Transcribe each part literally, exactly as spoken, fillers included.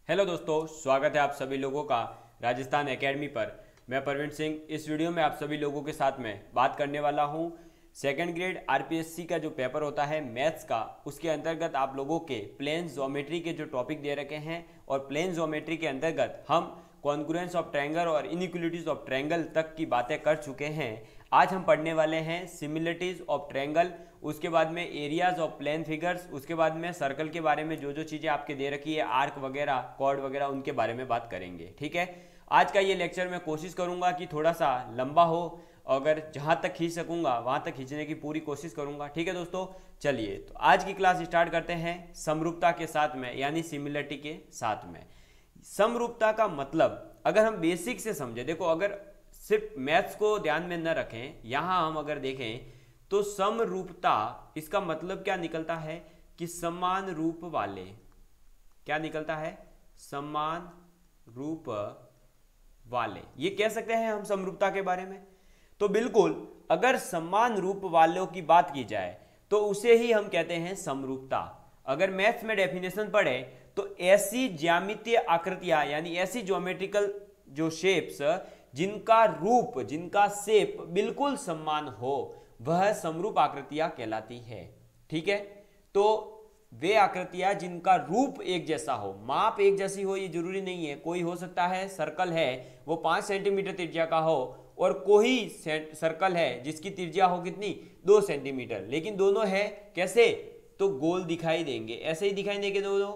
Hello दोस्तों, स्वागत है आप सभी लोगों का राजस्थान एकेडमी पर। मैं परवीन सिंह। इस वीडियो में आप सभी लोगों के साथ में बात करने वाला हूं सेकंड ग्रेड आरपीएससी का जो पेपर होता है मैथ्स का, उसके अंतर्गत आप लोगों के प्लेन ज्योमेट्री के जो टॉपिक दे रखे हैं और प्लेन ज्योमेट्री के अंतर्गत हम कॉन्ग्रुएंस ऑफ ट्रायंगल और इनइक्वलिटीज ऑफ ट्रायंगल तक की बातें कर चुके हैं। आज हम पढ़ने वाले हैं सिमिलरिटीज ऑफ ट्रायंगल, उसके बाद में एरियाज ऑफ प्लेन फिगर्स, उसके बाद में सर्कल के बारे में जो जो चीज़ें आपके दे रखी है, आर्क वगैरह, कॉर्ड वगैरह, उनके बारे में बात करेंगे। ठीक है, आज का ये लेक्चर मैं कोशिश करूंगा कि थोड़ा सा लंबा हो, अगर जहाँ तक खींच सकूंगा वहाँ तक खींचने की पूरी कोशिश करूंगा। ठीक है दोस्तों, चलिए तो आज की क्लास स्टार्ट करते हैं समरूपता के साथ में, यानी सिमिलरिटी के साथ में। समरूपता का मतलब अगर हम बेसिक से समझे, देखो अगर सिर्फ मैथ्स को ध्यान में न रखें, यहाँ हम अगर देखें तो समरूपता इसका मतलब क्या निकलता है कि समान रूप वाले, क्या निकलता है, समान रूप वाले, ये कह सकते हैं हम समरूपता के बारे में। तो बिल्कुल अगर समान रूप वालों की बात की जाए तो उसे ही हम कहते हैं समरूपता। अगर मैथ्स में डेफिनेशन पढ़े तो ऐसी ज्यामितीय आकृतियां, यानी ऐसी ज्योमेट्रिकल जो शेप्स जिनका रूप, जिनका शेप बिल्कुल समान हो, वह समरूप आकृतियां कहलाती है। ठीक है, तो वे आकृतियां जिनका रूप एक जैसा हो, माप एक जैसी हो, ये जरूरी नहीं है। कोई हो सकता है सर्कल है वो पांच सेंटीमीटर त्रिज्या का हो और कोई सर्कल है जिसकी त्रिज्या हो कितनी, दो सेंटीमीटर, लेकिन दोनों है कैसे, तो गोल दिखाई देंगे, ऐसे ही दिखाई देंगे दोनों,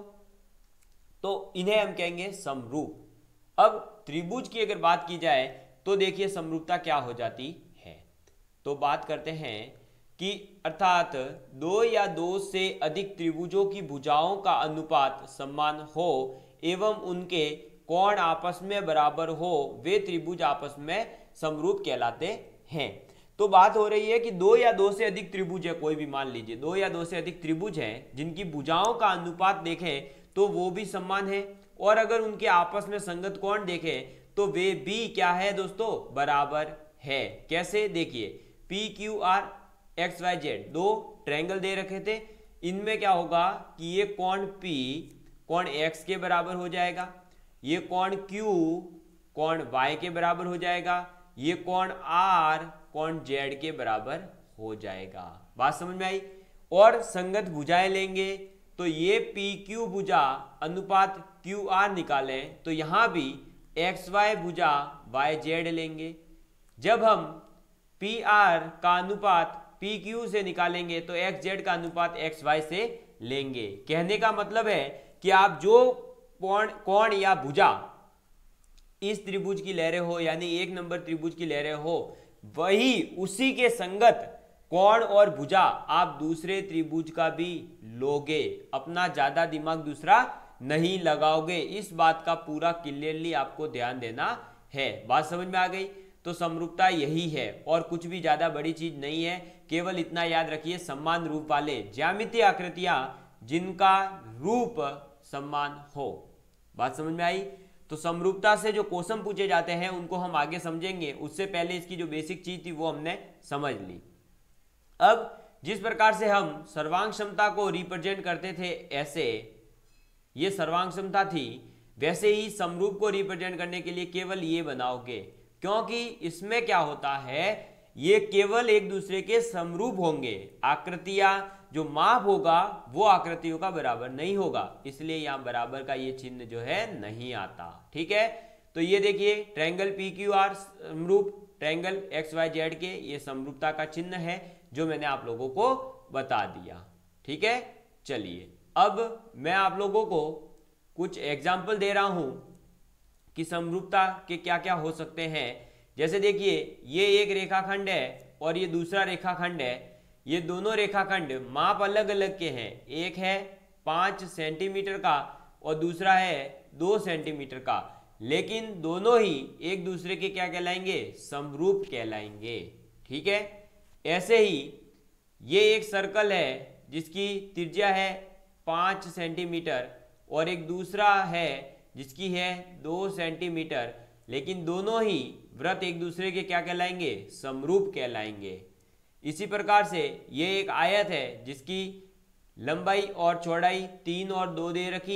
तो इन्हें हम कहेंगे समरूप। अब त्रिभुज की अगर बात की जाए तो देखिए समरूपता क्या हो जाती है। तो बात करते हैं कि अर्थात दो या दो से अधिक त्रिभुजों की भुजाओं का अनुपात समान हो एवं उनके कोण आपस में बराबर हो, वे त्रिभुज आपस में समरूप कहलाते हैं। तो बात हो रही है कि दो या दो से अधिक त्रिभुज है, कोई भी मान लीजिए दो या दो से अधिक त्रिभुज हैं जिनकी भुजाओं का अनुपात देखें तो वो भी समान है, और अगर उनके आपस में संगत कोण देखें तो वे भी क्या है दोस्तों, बराबर है। कैसे, देखिए P Q R X Y Z दो ट्रायंगल दे रखे थे, इनमें क्या होगा कि ये कोण P कोण x के बराबर हो जाएगा, ये कोण Q कोण y के बराबर हो जाएगा, ये कोण R कोण Z के बराबर हो जाएगा। बात समझ में आई। और संगत भुजाएं लेंगे तो ये पी क्यू भुजा अनुपात क्यू आर निकालें तो यहां भी एक्स वाई भुजा वाई जेड लेंगे। जब हम पी आर का अनुपात पी क्यू से निकालेंगे तो एक्स जेड का अनुपात एक्स वाई से लेंगे। कहने का मतलब है कि आप जो कोण कोण या भुजा इस त्रिभुज की ले रहे हो, यानी एक नंबर त्रिभुज की ले रहे हो, वही उसी के संगत कोण और भुजा आप दूसरे त्रिभुज का भी लोगे, अपना ज्यादा दिमाग दूसरा नहीं लगाओगे। इस बात का पूरा क्लियरली आपको ध्यान देना है। बात समझ में आ गई। तो समरूपता यही है और कुछ भी ज्यादा बड़ी चीज नहीं है, केवल इतना याद रखिए, समान रूप वाले ज्यामितीय आकृतियां जिनका रूप समान हो। बात समझ में आई। तो समरूपता से जो क्वेश्चन पूछे जाते हैं उनको हम आगे समझेंगे, उससे पहले इसकी जो बेसिक चीज थी वो हमने समझ ली। अब जिस प्रकार से हम सर्वांग क्षमता को रिप्रेजेंट करते थे, ऐसे ये सर्वांग क्षमता थी, वैसे ही समरूप को रिप्रेजेंट करने के लिए केवल ये बनाओगे, क्योंकि इसमें क्या होता है, ये केवल एक दूसरे के समरूप होंगे। आकृतियां जो माप होगा वो आकृतियों का बराबर नहीं होगा, इसलिए यहां बराबर का ये चिन्ह जो है नहीं आता। ठीक है, तो ये देखिए ट्रायंगल पी क्यू आर समरूप, ट्रायंगल एक्स वाई जेड के, ये समरूपता का चिन्ह है जो मैंने आप लोगों को बता दिया। ठीक है, चलिए अब मैं आप लोगों को कुछ एग्जाम्पल दे रहा हूं कि समरूपता के क्या क्या हो सकते हैं। जैसे देखिए ये एक रेखाखंड है और ये दूसरा रेखाखंड है, ये दोनों रेखाखंड माप अलग अलग के हैं, एक है पाँच सेंटीमीटर का और दूसरा है दो सेंटीमीटर का, लेकिन दोनों ही एक दूसरे के क्या कहलाएंगे, समरूप कहलाएंगे। ठीक है, ऐसे ही ये एक सर्कल है जिसकी त्रिज्या है पाँच सेंटीमीटर और एक दूसरा है जिसकी है दो सेंटीमीटर, लेकिन दोनों ही वृत्त एक दूसरे के क्या कहलाएंगे, समरूप कहलाएंगे। इसी प्रकार से ये एक आयत है जिसकी लंबाई और चौड़ाई तीन और दो दे रखी है,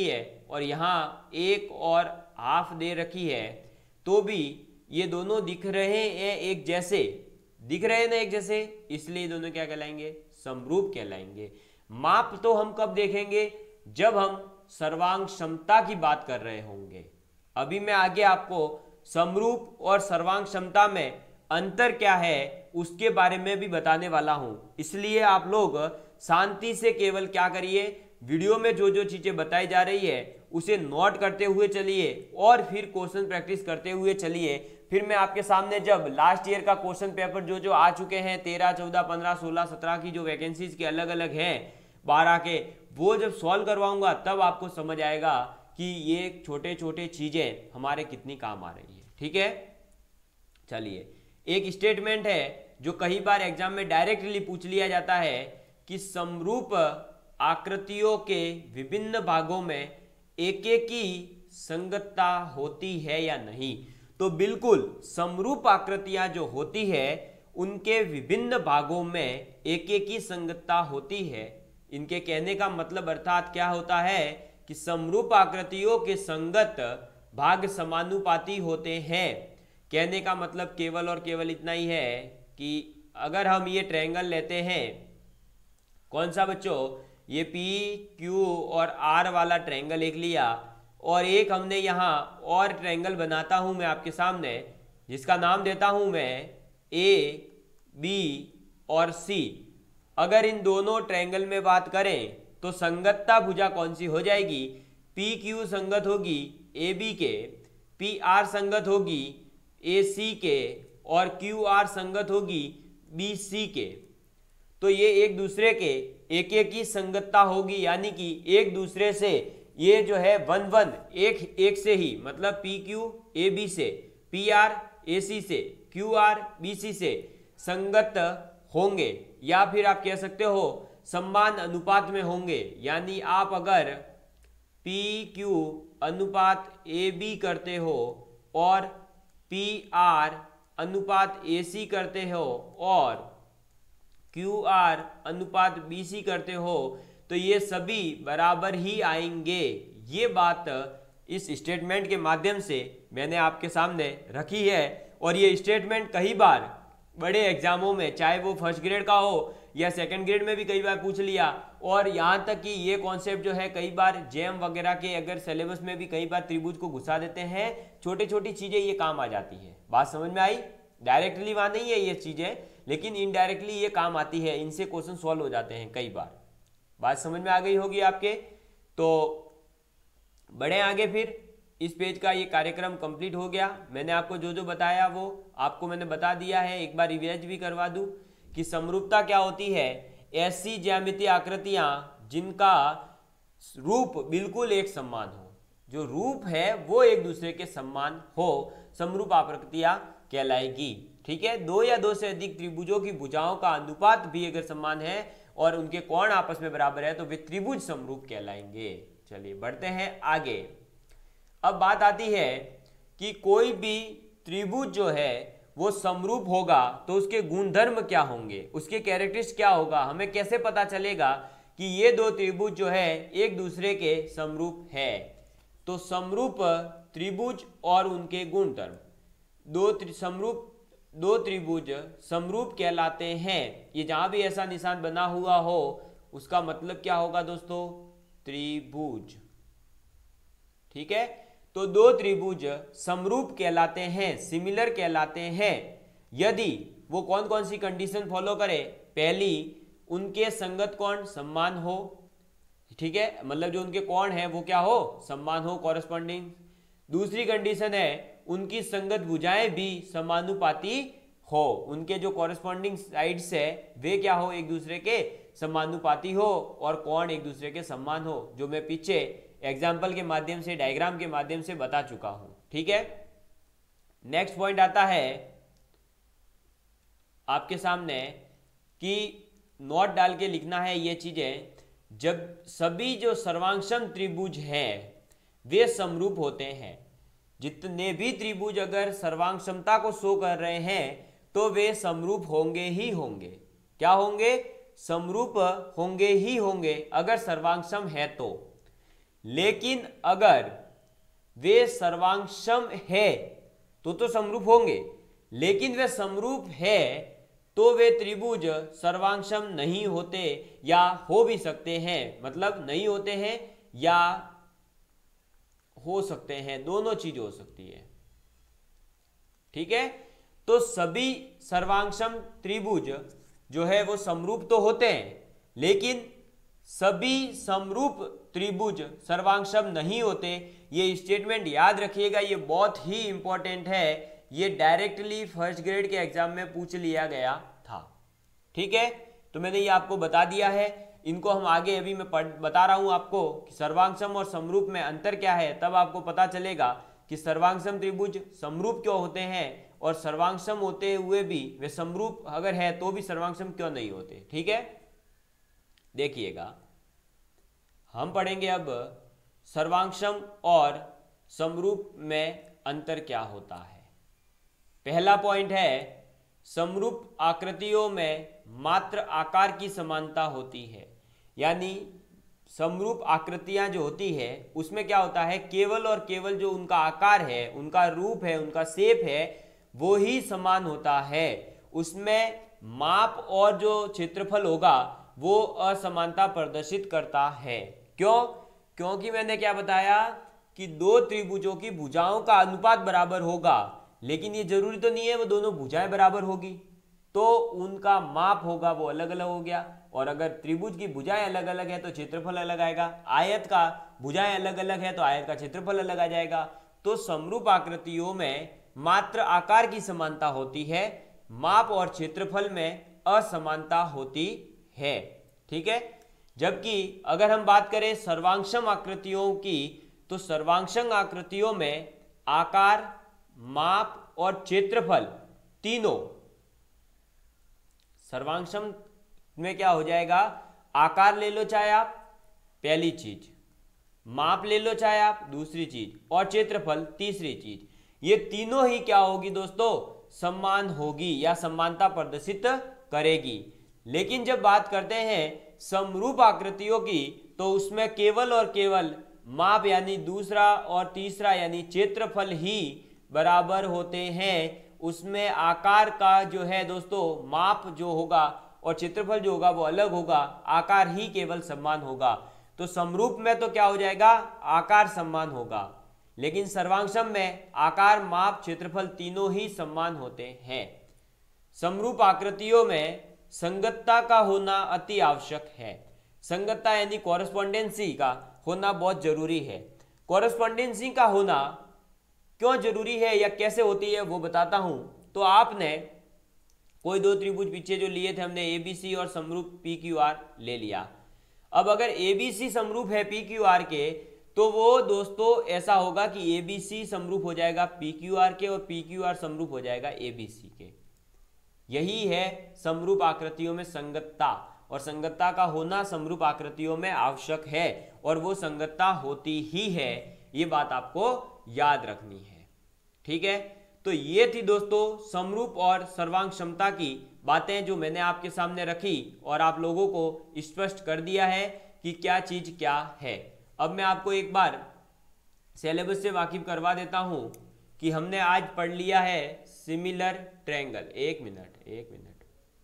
और यहाँ एक और हाफ दे रखी है, तो भी ये दोनों दिख रहे हैं एक जैसे, दिख रहे हैं ना एक जैसे, इसलिए दोनों क्या कहलाएंगे, समरूप कहलाएंगे। माप तो हम कब देखेंगे, जब हम सर्वांग क्षमता की बात कर रहे होंगे। अभी मैं आगे आपको समरूप और सर्वांग क्षमता में अंतर क्या है उसके बारे में भी बताने वाला हूं, इसलिए आप लोग शांति से केवल क्या करिए, वीडियो में जो जो चीजें बताई जा रही है उसे नोट करते हुए चलिए और फिर क्वेश्चन प्रैक्टिस करते हुए चलिए। फिर मैं आपके सामने जब लास्ट ईयर का क्वेश्चन पेपर जो जो आ चुके हैं, तेरह चौदह पंद्रह सोलह सत्रह की जो वैकेंसीज के अलग अलग हैं बारह के, वो जब सॉल्व करवाऊंगा तब आपको समझ आएगा कि ये छोटे छोटे चीजें हमारे कितनी काम आ रही है। ठीक है, चलिए एक स्टेटमेंट है जो कई बार एग्जाम में डायरेक्टली पूछ लिया जाता है कि समरूप आकृतियों के विभिन्न भागों में एक एक की संगतता होती है या नहीं। तो बिल्कुल समरूप आकृतियां जो होती है उनके विभिन्न भागों में एक एक की संगतता होती है। इनके कहने का मतलब अर्थात क्या होता है कि समरूप आकृतियों के संगत भाग समानुपाती होते हैं। कहने का मतलब केवल और केवल इतना ही है कि अगर हम ये ट्रायंगल लेते हैं, कौन सा बच्चों, ये पी क्यू और आर वाला ट्रायंगल एक लिया, और एक हमने यहाँ और ट्रायंगल बनाता हूं मैं आपके सामने, जिसका नाम देता हूं मैं ए बी और सी। अगर इन दोनों ट्रायंगल में बात करें तो संगतता भुजा कौन सी हो जाएगी, पी क्यू संगत होगी ए बी के, पी आर संगत होगी ए सी के, और क्यू आर संगत होगी बी सी के। तो ये एक दूसरे के एक एक की संगतता होगी, यानी कि एक दूसरे से ये जो है वन वन एक एक से ही, मतलब पी क्यू ए बी से, पी आर ए सी से, क्यू आर बी सी से संगत होंगे, या फिर आप कह सकते हो समान अनुपात में होंगे। यानी आप अगर पी क्यू अनुपात ए बी करते हो और पी आर अनुपात ए सी करते हो और क्यू आर अनुपात बी सी करते हो, तो ये सभी बराबर ही आएंगे। ये बात इस स्टेटमेंट के माध्यम से मैंने आपके सामने रखी है, और ये स्टेटमेंट कई बार बड़े एग्जामों में, चाहे वो फर्स्ट ग्रेड का हो या सेकंड ग्रेड में भी कई बार पूछ लिया, और यहाँ तक कि ये कॉन्सेप्ट जो है कई बार जेम वगैरह के अगर सिलेबस में भी कई बार त्रिभुज को घुसा देते हैं। छोटी छोटी चीजें ये काम आ जाती है। बात समझ में आई? डायरेक्टली वहां नहीं है ये चीजें, लेकिन इनडायरेक्टली ये काम आती है, इनसे क्वेश्चन सॉल्व हो जाते हैं कई बार। बात समझ में आ गई होगी आपके? तो बढ़े आगे, फिर इस पेज का ये कार्यक्रम कंप्लीट हो गया। मैंने आपको जो जो बताया वो आपको मैंने बता दिया है। एक बार रिवाइज भी करवा दूं कि समरूपता क्या होती है, ऐसी ज्यामितीय आकृतियां जिनका रूप बिल्कुल एक समान हो, जो रूप है वो एक दूसरे के समान हो, समरूप आकृतियां कहलाएगी। ठीक है, दो या दो से अधिक त्रिभुजों की भुजाओं का अनुपात भी अगर समान है और उनके कोण आपस में बराबर है तो वे त्रिभुज समरूप कहलाएंगे। चलिए बढ़ते हैं आगे। अब बात आती है कि कोई भी त्रिभुज जो है वो समरूप होगा तो उसके गुणधर्म क्या होंगे, उसके कैरेक्टरिस्टिक्स क्या होगा, हमें कैसे पता चलेगा कि ये दो त्रिभुज जो है एक दूसरे के समरूप है। तो समरूप त्रिभुज और उनके गुणधर्म, दो समरूप दो त्रिभुज समरूप कहलाते हैं। ये जहां भी ऐसा निशान बना हुआ हो उसका मतलब क्या होगा दोस्तों, त्रिभुज। ठीक है, तो दो त्रिभुज समरूप कहलाते हैं, सिमिलर कहलाते हैं यदि वो कौन कौन सी कंडीशन फॉलो करे। पहली, उनके संगत कोण समान हो। ठीक है, मतलब जो उनके कोण है वो क्या हो, समान हो, कॉरेस्पॉन्डिंग। दूसरी कंडीशन है उनकी संगत भुजाएं भी समानुपाती हो, उनके जो कॉरेस्पॉन्डिंग साइड्स है वे क्या हो, एक दूसरे के समानुपाती हो, और कोण एक दूसरे के समान हो, जो मैं पीछे एग्जाम्पल के माध्यम से, डायग्राम के माध्यम से बता चुका हूं। ठीक है, नेक्स्ट पॉइंट आता है आपके सामने कि नोट डाल के लिखना है ये चीजें, जब सभी जो सर्वांगसम त्रिभुज हैं वे समरूप होते हैं। जितने भी त्रिभुज अगर सर्वांगक्षमता को शो कर रहे हैं तो वे समरूप होंगे ही होंगे। क्या होंगे, समरूप होंगे ही होंगे अगर सर्वांगसम है तो। लेकिन अगर वे सर्वांगसम है तो तो समरूप होंगे, लेकिन वे समरूप है तो वे त्रिभुज सर्वांगसम नहीं होते या हो भी सकते हैं, मतलब नहीं होते हैं या हो सकते हैं, दोनों चीज हो सकती है। ठीक है, तो सभी सर्वांगसम त्रिभुज जो है वो समरूप तो होते हैं, लेकिन सभी समरूप त्रिभुज सर्वांगसम नहीं होते। ये स्टेटमेंट याद रखिएगा, ये बहुत ही इंपॉर्टेंट है, ये डायरेक्टली फर्स्ट ग्रेड के एग्जाम में पूछ लिया गया था। ठीक है, तो मैंने ये आपको बता दिया है। इनको हम आगे अभी मैं पढ़ बता रहा हूं आपको कि सर्वांगसम और समरूप में अंतर क्या है, तब आपको पता चलेगा कि सर्वांगसम त्रिभुज समरूप क्यों होते हैं और सर्वांगसम होते हुए भी वे समरूप अगर है तो भी सर्वांगसम क्यों नहीं होते। ठीक है, देखिएगा हम पढ़ेंगे अब सर्वांगसम और समरूप में अंतर क्या होता है। पहला पॉइंट है, समरूप आकृतियों में मात्र आकार की समानता होती है, यानी समरूप आकृतियां जो होती है उसमें क्या होता है, केवल और केवल जो उनका आकार है, उनका रूप है, उनका शेप है, वो ही समान होता है। उसमें माप और जो क्षेत्रफल होगा वो असमानता प्रदर्शित करता है। क्यों? क्योंकि मैंने क्या बताया कि दो त्रिभुजों की भुजाओं का अनुपात बराबर होगा, लेकिन ये जरूरी तो नहीं है वो दोनों भुजाएं बराबर होगी, तो उनका माप होगा वो अलग अलग हो गया। और अगर त्रिभुज की भुजाएं अलग अलग है तो क्षेत्रफल अलग आएगा, आयत का भुजाएं अलग अलग है तो आयत का क्षेत्रफल अलग आ जाएगा। तो समरूप आकृतियों में मात्र आकार की समानता होती है, माप और क्षेत्रफल में असमानता होती है। ठीक है, जबकि अगर हम बात करें सर्वांगसम आकृतियों की, तो सर्वांगसम आकृतियों में आकार, माप और क्षेत्रफल तीनों, सर्वांगसम में क्या हो जाएगा, आकार ले लो चाहे आप पहली चीज, माप ले लो चाहे आप दूसरी चीज, और क्षेत्रफल तीसरी चीज, ये तीनों ही क्या होगी दोस्तों, समान होगी या समानता प्रदर्शित करेगी। लेकिन जब बात करते हैं समरूप आकृतियों की, तो उसमें केवल और केवल माप यानी दूसरा और तीसरा यानी क्षेत्रफल ही बराबर होते हैं। उसमें आकार का जो है दोस्तों, माप जो होगा और क्षेत्रफल जो होगा वो अलग होगा, आकार ही केवल समान होगा। तो समरूप में तो क्या हो जाएगा, आकार समान होगा, लेकिन सर्वांगसम में आकार, माप, क्षेत्रफल तीनों ही समान होते हैं। समरूप आकृतियों में संगतता का होना अति आवश्यक है। संगतता यानी कॉरेस्पॉन्डेंसी का होना बहुत जरूरी है। कॉरेस्पॉन्डेंसी का होना क्यों जरूरी है या कैसे होती है वो बताता हूं। तो आपने कोई दो त्रिभुज पीछे जो लिए थे हमने, ए बी सी और समरूप पी क्यू आर ले लिया। अब अगर ए बी सी समरूप है पी क्यू आर के, तो वो दोस्तों ऐसा होगा कि ए बी सी समरूप हो जाएगा पी क्यू आर के और पी क्यू आर समरूप हो जाएगा ए बी सी के। यही है समरूप आकृतियों में संगतता, और संगतता का होना समरूप आकृतियों में आवश्यक है, और वो संगतता होती ही है, ये बात आपको याद रखनी है। ठीक है, तो ये थी दोस्तों समरूप और सर्वांग क्षमता की बातें जो मैंने आपके सामने रखी और आप लोगों को स्पष्ट कर दिया है कि क्या चीज क्या है। अब मैं आपको एक बार सिलेबस से वाकिफ करवा देता हूं कि हमने आज पढ़ लिया है सिमिलर ट्रायंगल। एक मिनट एक मिनट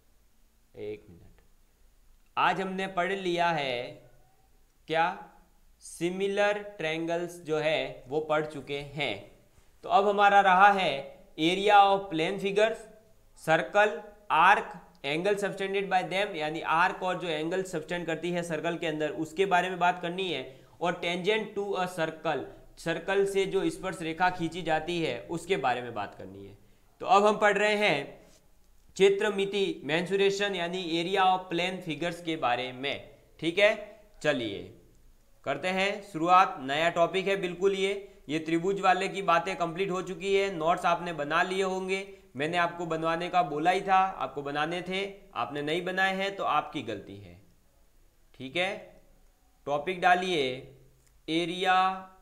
एक मिनट आज हमने पढ़ लिया है क्या, सिमिलर ट्रायंगल्स जो है वो पढ़ चुके हैं। तो अब हमारा रहा है area of plane figures, circle, arc, angle subtended by them, यानी आर्क और जो एंगल सबटेंड करती है सर्कल के अंदर उसके बारे में बात करनी है, और tangent to a circle, circle से जो स्पर्श रेखा खींची जाती है उसके बारे में बात करनी है। तो अब हम पढ़ रहे हैं क्षेत्रमिति मेंसुरेशन यानी एरिया ऑफ प्लेन फिगर्स के बारे में। ठीक है, चलिए करते हैं शुरुआत। नया टॉपिक है बिल्कुल। ये ये त्रिभुज वाले की बातें कंप्लीट हो चुकी है, नोट्स आपने बना लिए होंगे, मैंने आपको बनवाने का बोला ही था, आपको बनाने थे, आपने नहीं बनाए हैं तो आपकी गलती है। ठीक है, टॉपिक डालिए एरिया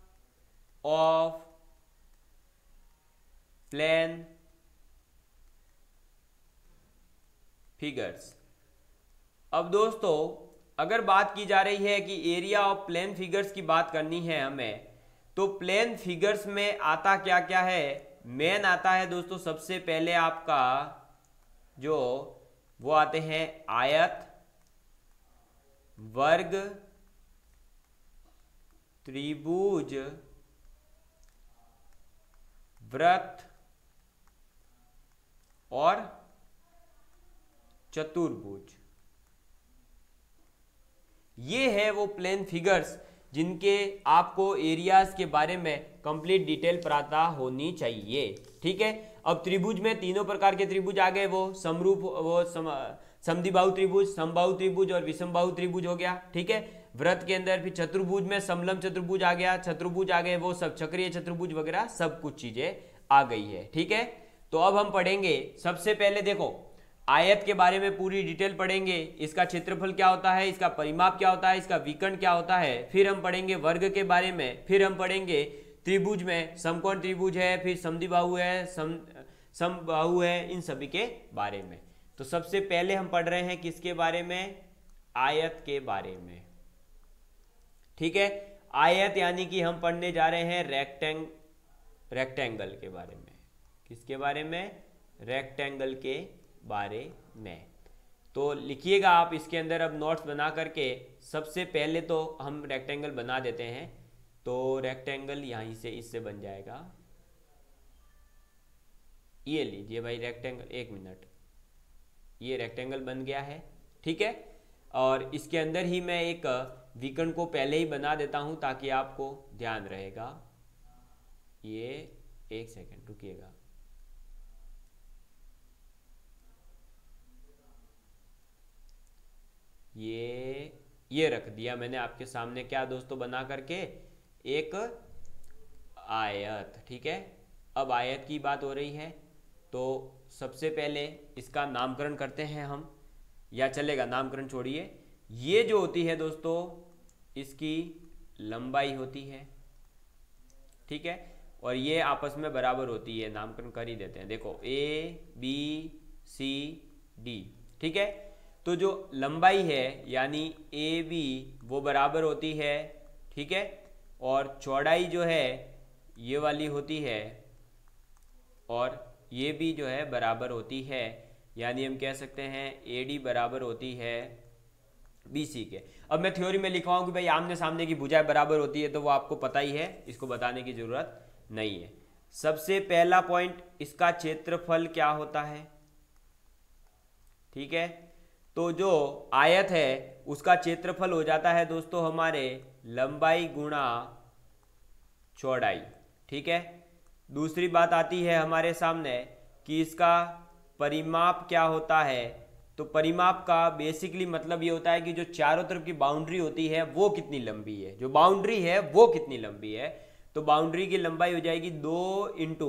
ऑफ प्लेन फिगर्स। अब दोस्तों अगर बात की जा रही है कि एरिया ऑफ प्लेन फिगर्स की बात करनी है हमें, तो प्लेन फिगर्स में आता क्या क्या है, मेन आता है दोस्तों सबसे पहले आपका जो वो आते हैं आयत, वर्ग, त्रिभुज, वृत्त और चतुर्भुज। ये है वो प्लेन फिगर्स जिनके आपको एरियाज के बारे में कंप्लीट डिटेल पता होनी चाहिए। ठीक है, अब त्रिभुज में तीनों प्रकार के त्रिभुज आ गए, वो समरूप, वो सम, समद्विबाहु त्रिभुज, समबाहु त्रिभुज और विषमबाहु त्रिभुज हो गया। ठीक है, वृत्त के अंदर फिर चतुर्भुज में समलंब चतुर्भुज आ गया, चतुर्भुज आ गए वो सब, चक्रीय चतुर्भुज वगैरह सब कुछ चीजें आ गई है। ठीक है, तो अब हम पढ़ेंगे सबसे पहले, देखो आयत के बारे में पूरी डिटेल पढ़ेंगे, इसका क्षेत्रफल क्या होता है, इसका परिमाप क्या होता है, इसका विकर्ण क्या होता है। फिर हम पढ़ेंगे वर्ग के बारे में, फिर हम पढ़ेंगे त्रिभुज में समकोण त्रिभुज है, फिर समद्विबाहु है, सम समबाहु है, इन सभी के बारे में। तो सबसे पहले हम पढ़ रहे हैं किसके बारे में, आयत के बारे में। ठीक है, आयत यानी कि हम पढ़ने जा रहे हैं रेक्टेंग रेक्टेंगल के बारे में। किसके बारे में, रेक्टेंगल के बारे में। तो लिखिएगा आप इसके अंदर अब नोट्स बना करके, सबसे पहले तो हम रेक्टेंगल बना देते हैं। तो रेक्टेंगल यहीं से इससे बन जाएगा, ये लीजिए भाई रेक्टेंगल, एक मिनट, ये रेक्टेंगल बन गया है। ठीक है, और इसके अंदर ही मैं एक विकर्ण को पहले ही बना देता हूं ताकि आपको ध्यान रहेगा। ये एक सेकंड रुकिएगा, ये ये रख दिया मैंने आपके सामने, क्या दोस्तों, बना करके एक आयत। ठीक है, अब आयत की बात हो रही है तो सबसे पहले इसका नामकरण करते हैं हम, या चलेगा नामकरण छोड़िए। ये जो होती है दोस्तों इसकी लंबाई होती है। ठीक है, और ये आपस में बराबर होती है, नामकरण कर ही देते हैं। देखो ए बी सी डी। ठीक है, तो जो लंबाई है यानी ए बी वो बराबर होती है। ठीक है, और चौड़ाई जो है ये वाली होती है, और ये भी जो है बराबर होती है, यानी हम कह सकते हैं ए डी बराबर होती है बी सी के। अब मैं थ्योरी में लिखवाऊँ कि भाई आमने सामने की भुजाएं बराबर होती है, तो वो आपको पता ही है, इसको बताने की जरूरत नहीं है। सबसे पहला पॉइंट, इसका क्षेत्रफल क्या होता है। ठीक है, तो जो आयत है उसका क्षेत्रफल हो जाता है दोस्तों हमारे लंबाई गुणा चौड़ाई। ठीक है, दूसरी बात आती है हमारे सामने कि इसका परिमाप क्या होता है। तो परिमाप का बेसिकली मतलब ये होता है कि जो चारों तरफ की बाउंड्री होती है वो कितनी लंबी है, जो बाउंड्री है वो कितनी लंबी है। तो बाउंड्री की लंबाई हो जाएगी दो इंटू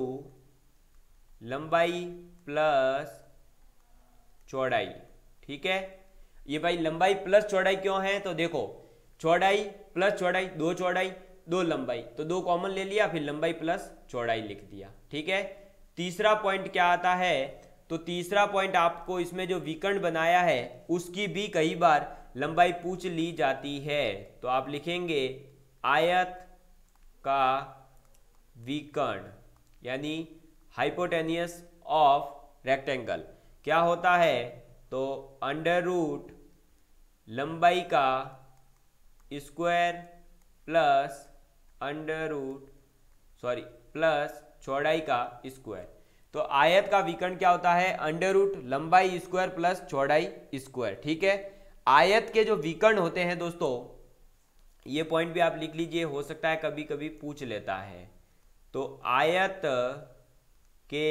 लंबाई प्लस चौड़ाई। ठीक है, ये भाई लंबाई प्लस चौड़ाई क्यों है, तो देखो चौड़ाई प्लस चौड़ाई, दो चौड़ाई दो लंबाई, तो दो कॉमन ले लिया, फिर लंबाई प्लस चौड़ाई लिख दिया। ठीक है, तीसरा पॉइंट क्या आता है, तो तीसरा पॉइंट आपको इसमें जो विकर्ण बनाया है उसकी भी कई बार लंबाई पूछ ली जाती है। तो आप लिखेंगे आयत का विकर्ण, यानी हाइपोटेनियस ऑफ रेक्टेंगल क्या होता है, तो अंडर रूट लंबाई का square plus under root sorry plus चौड़ाई का स्क्वायर। तो आयत का विकर्ण क्या होता है, अंडर रूट लंबाई स्क्वायर प्लस चौड़ाई स्क्वायर। ठीक है, आयत के जो विकर्ण होते हैं दोस्तों, ये पॉइंट भी आप लिख लीजिए, हो सकता है कभी कभी पूछ लेता है। तो आयत के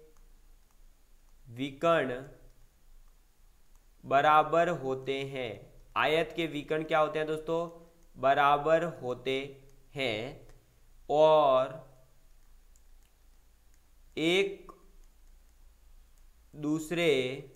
विकर्ण बराबर होते हैं, आयत के विकर्ण क्या होते हैं दोस्तों, बराबर होते हैं, और एक दूसरे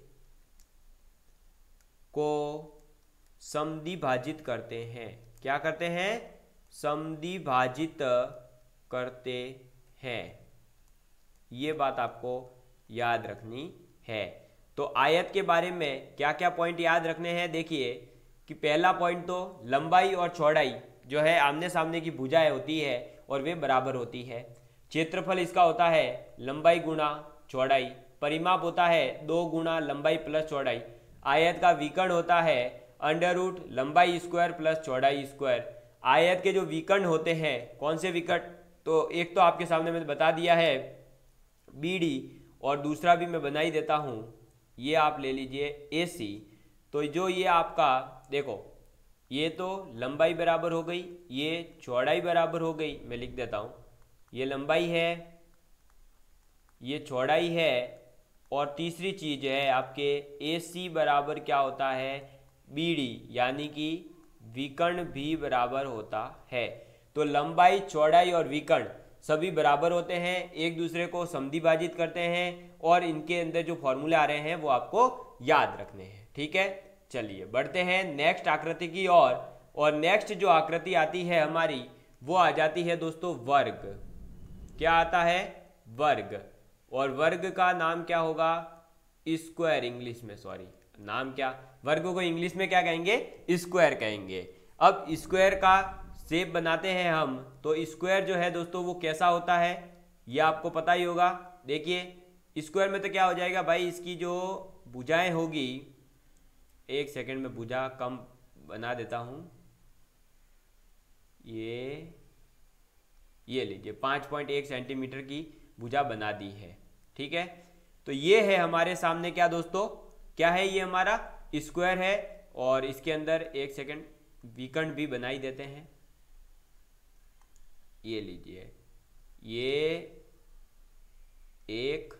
को समद्विभाजित करते हैं। क्या करते हैं, समद्विभाजित करते हैं। ये बात आपको याद रखनी है। तो आयत के बारे में क्या क्या पॉइंट याद रखने हैं, देखिए कि पहला पॉइंट तो लंबाई और चौड़ाई जो है आमने सामने की भुजाएं होती है और वे बराबर होती है। क्षेत्रफल इसका होता है लंबाई गुणा चौड़ाई। परिमाप होता है दो गुणा लंबाई प्लस चौड़ाई। आयत का विकर्ण होता है अंडर रूट लंबाई स्क्वायर प्लस चौड़ाई स्क्वायर। आयत के जो विकर्ण होते हैं, कौन से विकर्ण, तो एक तो आपके सामने मैंने बता दिया है बी डी, और दूसरा भी मैं बना ही देता हूँ, ये आप ले लीजिए ए सी। तो जो ये आपका देखो, ये तो लंबाई बराबर हो गई, ये चौड़ाई बराबर हो गई, मैं लिख देता हूँ, ये लंबाई है, ये चौड़ाई है, और तीसरी चीज है आपके ए सी बराबर क्या होता है बी डी, यानी कि विकर्ण भी बराबर होता है। तो लंबाई चौड़ाई और विकर्ण सभी बराबर होते हैं, एक दूसरे को समद्विभाजित करते हैं, और इनके अंदर जो फॉर्मूले आ रहे हैं वो आपको याद रखने हैं। ठीक है, चलिए बढ़ते हैं नेक्स्ट आकृति की ओर। और, और नेक्स्ट जो आकृति आती है हमारी वो आ जाती है दोस्तों वर्ग। क्या आता है? वर्ग। और वर्ग का नाम क्या होगा? स्क्वायर, इंग्लिश में, सॉरी नाम क्या, वर्ग को इंग्लिश में क्या कहेंगे? स्क्वायर कहेंगे। अब स्क्वायर का शेप बनाते हैं हम, तो स्क्वायर जो है दोस्तों वो कैसा होता है ये आपको पता ही होगा। देखिए स्क्वायर में तो क्या हो जाएगा भाई, इसकी जो भुजाएं होगी, एक सेकंड में भुजा कम बना देता हूं, ये ये लीजिए पाँच पॉइंट एक सेंटीमीटर की भुजा बना दी है। ठीक है, तो ये है हमारे सामने क्या दोस्तों, क्या है ये हमारा स्क्वायर है, और इसके अंदर एक सेकंड विकर्ण भी बना ही देते हैं। ये लीजिए, ये एक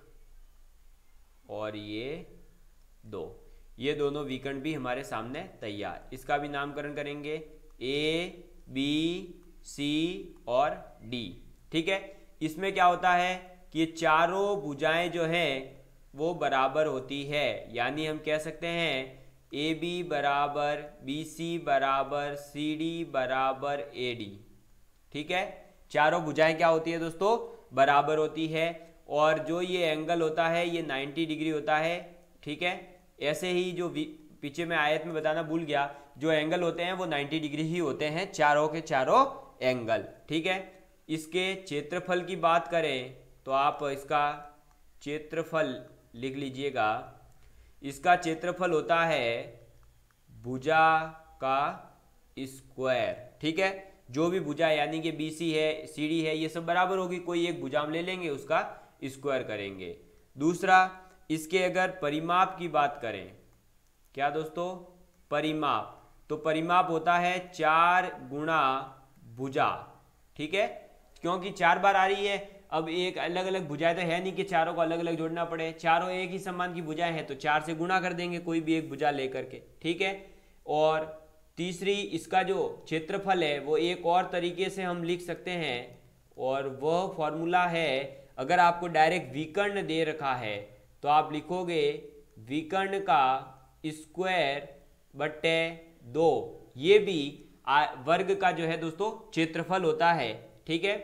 और ये दो, ये दोनों विकर्ण भी हमारे सामने तैयार। इसका भी नामकरण करेंगे ए बी सी और डी। ठीक है, इसमें क्या होता है कि ये चारों भुजाएं जो हैं वो बराबर होती है, यानी हम कह सकते हैं ए बी बराबर बी सी बराबर सी डी बराबर ए डी। ठीक है, चारों भुजाएं क्या होती है दोस्तों? बराबर होती है, और जो ये एंगल होता है ये नब्बे डिग्री होता है। ठीक है, ऐसे ही जो पीछे में आयत में बताना भूल गया, जो एंगल होते हैं वो नब्बे डिग्री ही होते हैं, चारों के चारों एंगल। ठीक है, इसके क्षेत्रफल की बात करें तो आप इसका क्षेत्रफल लिख लीजिएगा। इसका क्षेत्रफल होता है भुजा का स्क्वायर। ठीक है, जो भी भुजा यानी कि बी सी है, सी डी है, ये सब बराबर होगी, कोई एक भुजा हम ले लेंगे, उसका स्क्वायर करेंगे। दूसरा, इसके अगर परिमाप की बात करें, क्या दोस्तों? परिमाप, तो परिमाप होता है चार गुणा भुजा। ठीक है, क्योंकि चार बार आ रही है, अब एक अलग अलग भुजाएं तो है नहीं कि चारों को अलग अलग जोड़ना पड़े, चारों एक ही समान की भुजाएं हैं तो चार से गुणा कर देंगे कोई भी एक भुजा लेकर के। ठीक है, और तीसरी, इसका जो क्षेत्रफल है वो एक और तरीके से हम लिख सकते हैं, और वह फॉर्मूला है, अगर आपको डायरेक्ट विकर्ण दे रखा है तो आप लिखोगे विकर्ण का स्क्वायर बट्टे दो, ये भी वर्ग का जो है दोस्तों क्षेत्रफल होता है। ठीक है,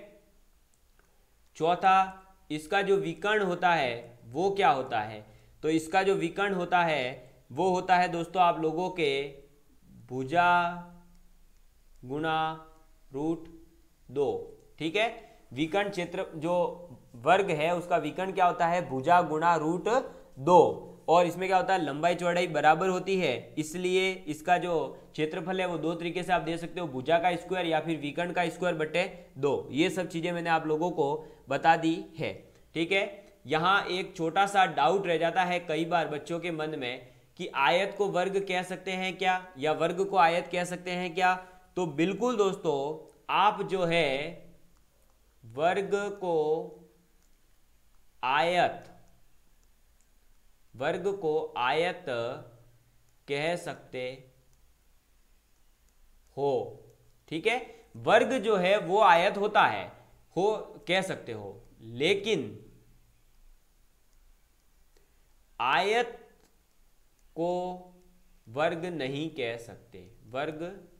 चौथा, इसका जो विकर्ण होता है वो क्या होता है? तो इसका जो विकर्ण होता है वो होता है दोस्तों आप लोगों के भुजा गुणा रूट दो। ठीक है, विकर्ण क्षेत्र जो वर्ग है उसका विकर्ण क्या होता है? भुजा गुणा रूट दो, और इसमें क्या होता है? लंबाई चौड़ाई बराबर होती है, इसलिए इसका जो क्षेत्रफल है वो दो तरीके से आप दे सकते हो, भुजा का स्क्वायर या फिर विकर्ण का स्क्वायर बटे दो। ये सब चीजें मैंने आप लोगों को बता दी है। ठीक है, यहाँ एक छोटा सा डाउट रह जाता है कई बार बच्चों के मन में कि आयत को वर्ग कह सकते हैं क्या, या वर्ग को आयत कह सकते हैं क्या? तो बिल्कुल दोस्तों, आप जो है वर्ग को आयत वर्ग को आयत कह सकते हो। ठीक है, वर्ग जो है वो आयत होता है, हो कह सकते हो, लेकिन आयत को वर्ग नहीं कह सकते, वर्ग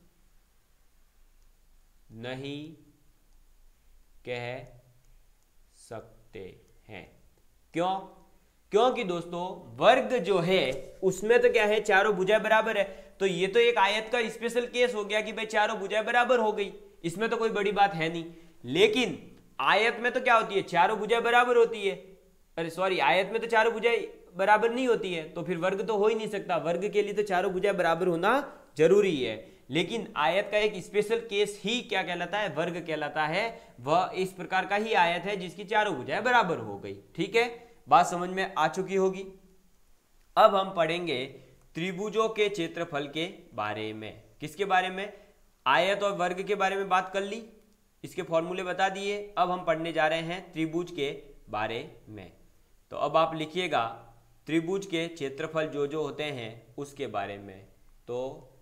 नहीं कह सकते हैं। क्यों? क्योंकि दोस्तों वर्ग जो है उसमें तो क्या है, चारों भुजाएं बराबर है, तो ये तो एक आयत का स्पेशल केस हो गया कि भाई चारों भुजाएं बराबर हो गई, इसमें तो कोई बड़ी बात है नहीं। लेकिन आयत में तो क्या होती है, चारों भुजाएं बराबर होती है, अरे सॉरी आयत में तो चारों भुजाएं बराबर नहीं होती है, तो फिर वर्ग तो हो ही नहीं सकता, वर्ग के लिए तो चारों भुजाएं बराबर होना जरूरी है। लेकिन आयत का एक स्पेशल केस ही क्या कहलाता है, वर्ग कहलाता है। वह इस प्रकार का ही आयत है जिसकी चारों भुजाएं बराबर हो गई। ठीक है, बात समझ में आ चुकी होगी। अब हम पढ़ेंगे त्रिभुजों के क्षेत्रफल के बारे में। किसके बारे में, आयत और वर्ग के बारे में बात कर ली, इसके फॉर्मूले बता दिए। अब हम पढ़ने जा रहे हैं त्रिभुज के बारे में। तो अब आप लिखिएगा त्रिभुज के क्षेत्रफल जो जो होते हैं उसके बारे में। तो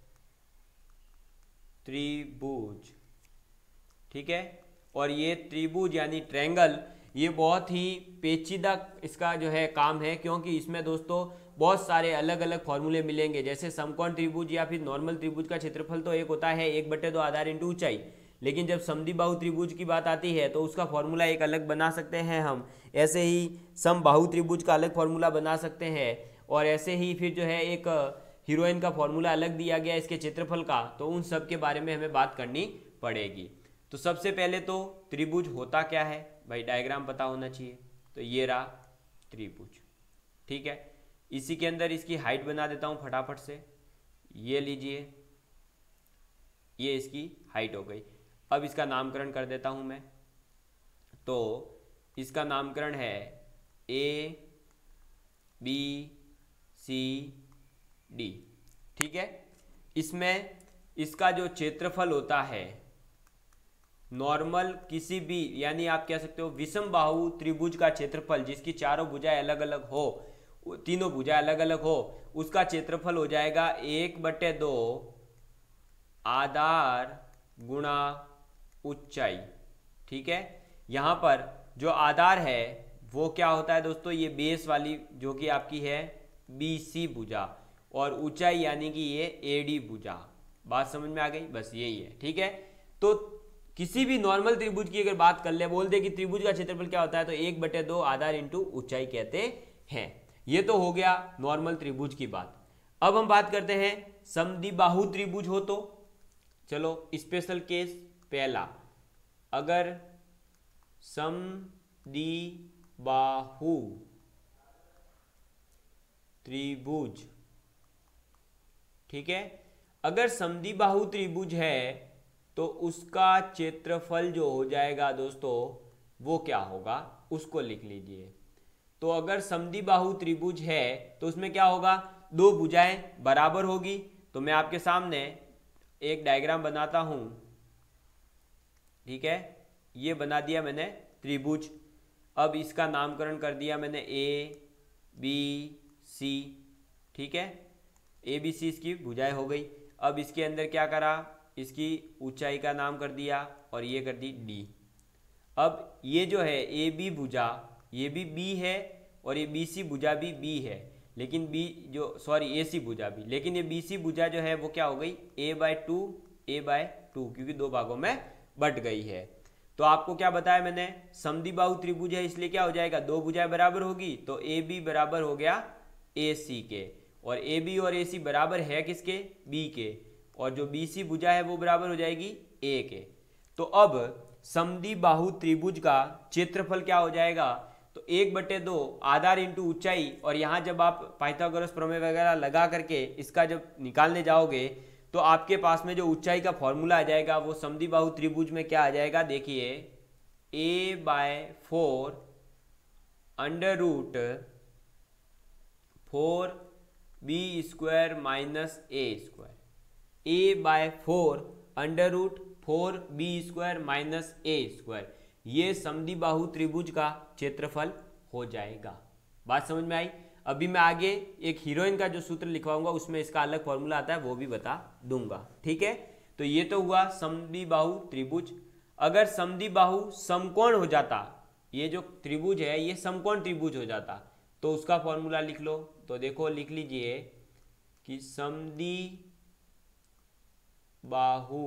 त्रिभुज, ठीक है, और ये त्रिभुज यानी ट्रायंगल, ये बहुत ही पेचीदा इसका जो है काम है, क्योंकि इसमें दोस्तों बहुत सारे अलग अलग फॉर्मूले मिलेंगे। जैसे समकोण त्रिभुज या फिर नॉर्मल त्रिभुज का क्षेत्रफल तो एक होता है एक बटे दो आधार इंटू ऊंचाई, लेकिन जब समद्विबाहु त्रिभुज की बात आती है तो उसका फॉर्मूला एक अलग बना सकते हैं हम। ऐसे ही समबाहु त्रिभुज का अलग फॉर्मूला बना सकते हैं, और ऐसे ही फिर जो है एक हीरोइन का फॉर्मूला अलग दिया गया इसके क्षेत्रफल का, तो उन सब के बारे में हमें बात करनी पड़ेगी। तो सबसे पहले तो त्रिभुज होता क्या है भाई, डायग्राम पता होना चाहिए। तो ये रहा त्रिभुज, ठीक है। इसी के अंदर इसकी हाइट बना देता हूँ फटाफट से, ये लीजिए, ये इसकी हाइट हो गई। अब इसका नामकरण कर देता हूँ मैं। तो इसका नामकरण है ए बी सी डी, ठीक है। इसमें इसका जो क्षेत्रफल होता है नॉर्मल किसी भी, यानी आप कह सकते हो विषम बाहु त्रिभुज का क्षेत्रफल जिसकी चारों भुजाएं अलग अलग हो, तीनों भुजाएं अलग अलग हो, उसका क्षेत्रफल हो जाएगा एक बटे दो आधार गुणा ऊंचाई, ठीक है। यहां पर जो आधार है वो क्या होता है दोस्तों, ये बेस वाली जो कि आपकी है बी सी भुजा, और ऊंचाई यानी कि ये ए डी भुजा। बात समझ में आ गई, बस यही है, ठीक है। तो किसी भी नॉर्मल त्रिभुज की अगर बात कर ले, बोल दे कि त्रिभुज का क्षेत्रफल क्या होता है, तो एक बटे दो आधार इंटू ऊंचाई कहते हैं। ये तो हो गया नॉर्मल त्रिभुज की बात। अब हम बात करते हैं समद्विबाहु त्रिभुज हो तो। चलो स्पेशल केस पहला, अगर समद्विबाहु त्रिभुज, ठीक है, अगर समद्विबाहु त्रिभुज है तो उसका क्षेत्रफल जो हो जाएगा दोस्तों वो क्या होगा, उसको लिख लीजिए। तो अगर समद्विबाहु त्रिभुज है तो उसमें क्या होगा, दो भुजाएं बराबर होगी। तो मैं आपके सामने एक डायग्राम बनाता हूं, ठीक है, ये बना दिया मैंने त्रिभुज। अब इसका नामकरण कर दिया मैंने ए बी सी, ठीक है, ए बी सी इसकी भुजाएं हो गई। अब इसके अंदर क्या करा, इसकी ऊंचाई का नाम कर दिया और ये कर दी डी। अब ये जो है ए बी भुजा, ये भी बी है, और ये बी सी भुजा भी बी है, लेकिन बी जो सॉरी ए सी भुजा भी, लेकिन ये बी सी भुजा जो है वो क्या हो गई, A by two A by two, क्योंकि दो भागों में बट गई है। तो आपको क्या बताया मैंने, समद्विबाहु त्रिभुज है इसलिए क्या हो जाएगा, दो भुजाएं बराबर होगी, तो ए बी बराबर हो गया ए सी के, और ए बी और ए सी बराबर है किसके, बी के, और जो बी सी भुजा है वो बराबर हो जाएगी ए के। तो अब समद्विबाहु त्रिभुज का क्षेत्रफल क्या हो जाएगा, तो एक बटे दो आधार इंटू ऊंचाई, और यहाँ जब आप पाइथागोरस प्रमेय वगैरह लगा करके इसका जब निकालने जाओगे तो आपके पास में जो ऊंचाई का फॉर्मूला आ जाएगा वो समद्विबाहु त्रिभुज में क्या आ जाएगा, देखिए A by four under root four B square minus A square, A by four under root four B square minus A square, ये समद्विबाहु त्रिभुज का क्षेत्रफल हो जाएगा। बात समझ में आई। अभी मैं आगे एक हीरोइन का जो सूत्र लिखवाऊंगा उसमें इसका अलग फॉर्मूला आता है वो भी बता दूंगा, ठीक है। तो ये तो हुआ समद्विबाहु त्रिभुज। अगर समद्विबाहु समकोण हो जाता, ये जो त्रिभुज है ये समकोण त्रिभुज हो जाता, तो उसका फॉर्मूला लिख लो। तो देखो लिख लीजिए कि समद्विबाहु